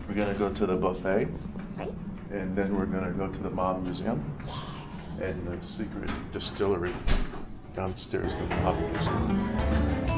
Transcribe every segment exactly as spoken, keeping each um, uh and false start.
We're gonna go to the buffet, Right. and then we're gonna go to the Mob Museum and the secret distillery downstairs in the Mob Museum.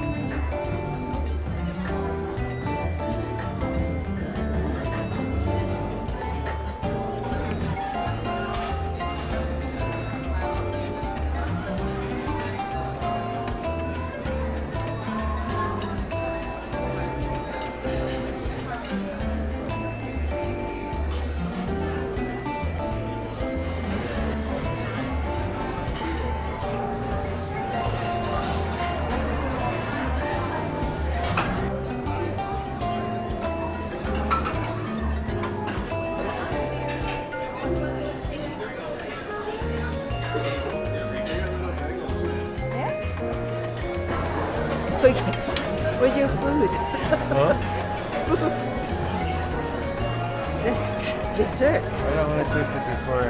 Where's your food? Huh? That's dessert. I don't want to taste it before.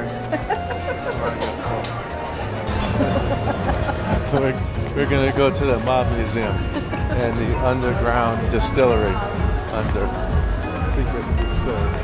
we're, we're gonna go to the Mob Museum and the underground distillery under secret distillery.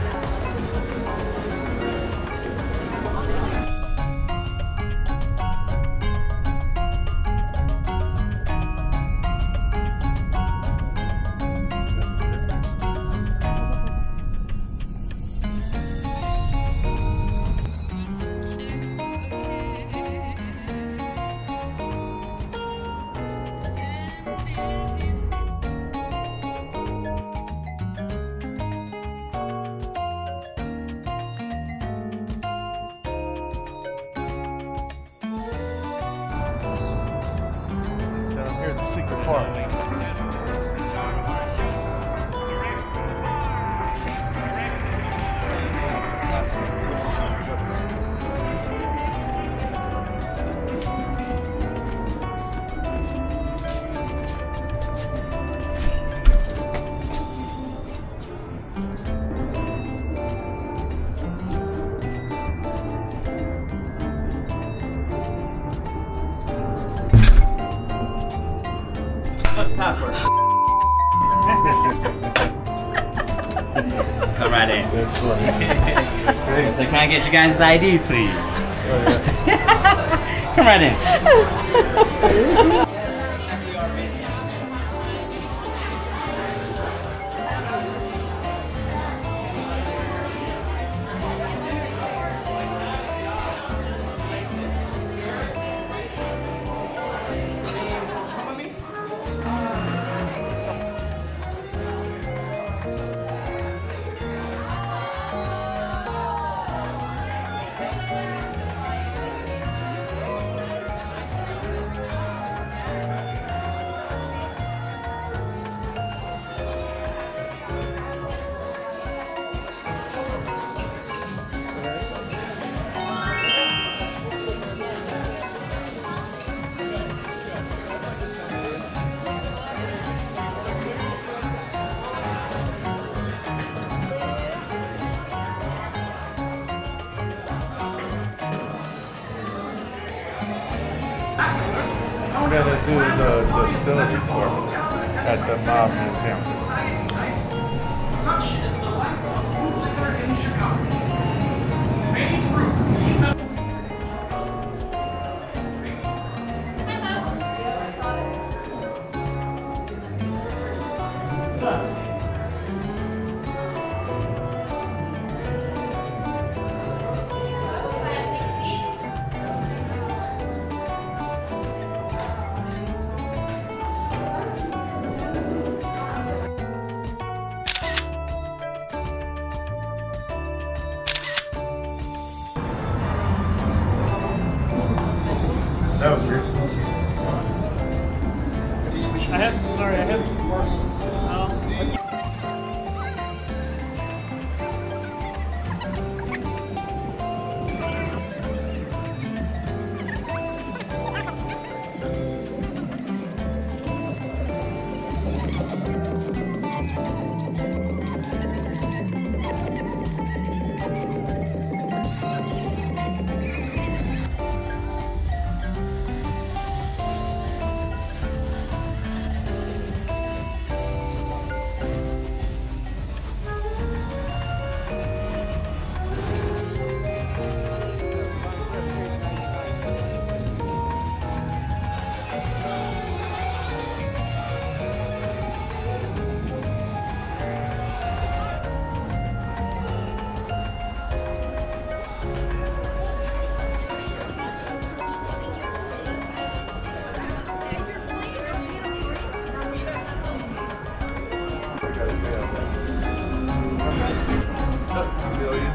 Here's the secret part. Password. Come right in. That's funny. So can I get you guys' I Ds, please? Oh, yeah. Come right in. We're gonna do the distillery tour at the Mob Museum. That was weird. I have, sorry, I have more. Um,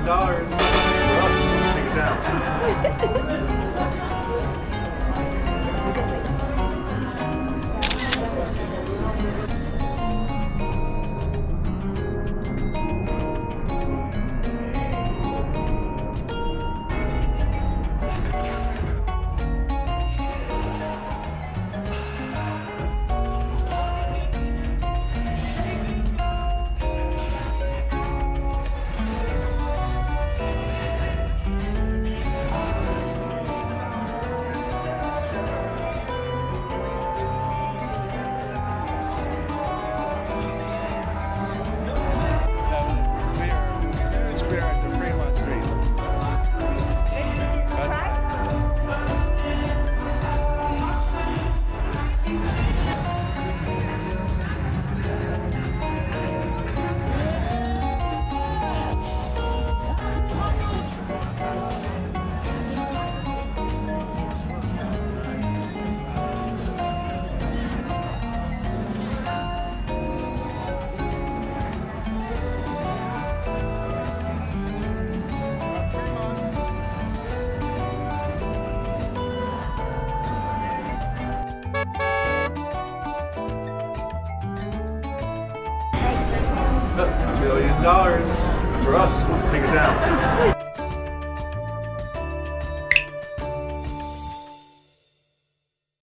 dollars. For us, we'll take it down. A million dollars. For us, we'll take it down.